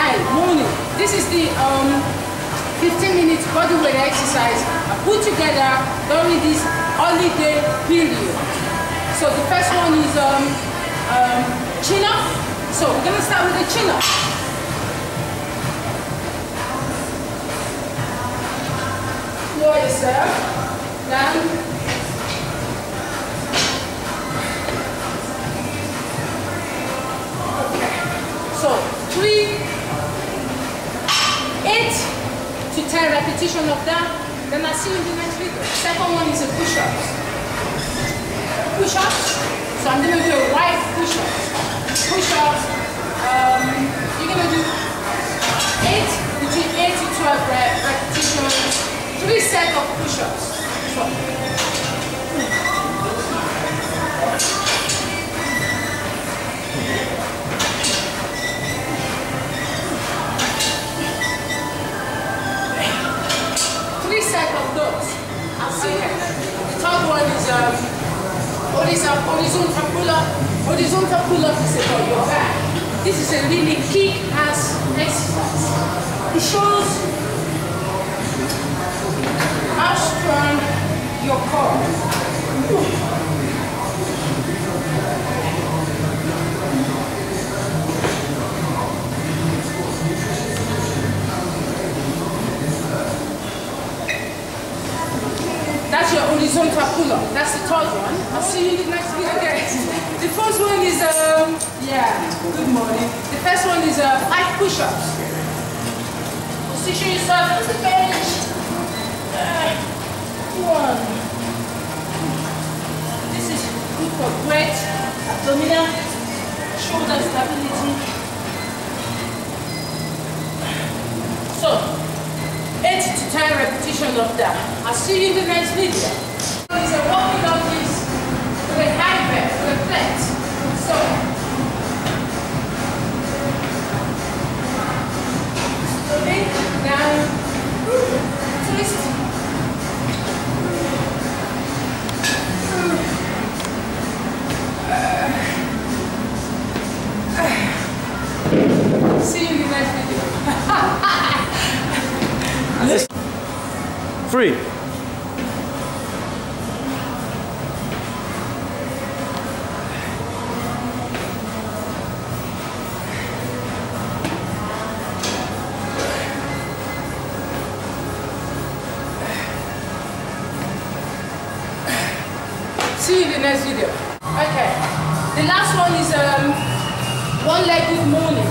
Hi, morning. This is the 15-minute bodyweight exercise I put together during this holiday period. So the first one is chin up. So we're gonna start with the chin up. Lower yourself down. So 8 to 10 repetition of that. Then I'll see you in the next video. Second one is a push-ups. Push-ups. So I'm gonna do a wide push-ups. Push-ups. You're gonna do between 8 to 12 repetitions. 3 sets of push-ups. So. 3 sets of those. Okay. The third one is horizontal pull-up. Horizontal pull-up is about your back. This is a really kick-ass exercise. It shows how strong your core is. That's your horizontal pull-up. That's the third one. I'll see you in the next video. Okay. The first one is good morning. The first one is 5 push-ups. Position yourself on the bench. 1. This is good for great abdominal, shoulder stability. So 8 to 10 repetitions of that. I'll see you in the next video. It's a walking on this with a high bed, with a flat. So, slowly down, twist. See you in the next video. 3. See you in the next video. Okay. The last one is one-legged morning.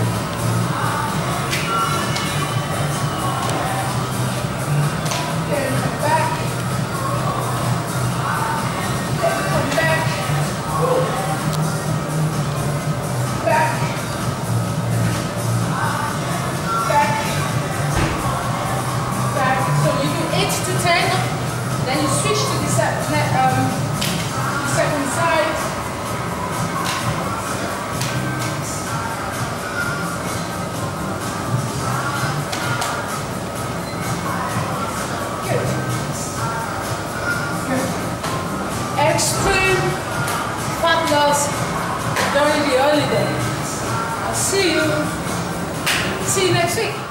Then you switch to the second side. Good. Good. Extreme fat loss during the holiday. I'll see you next week.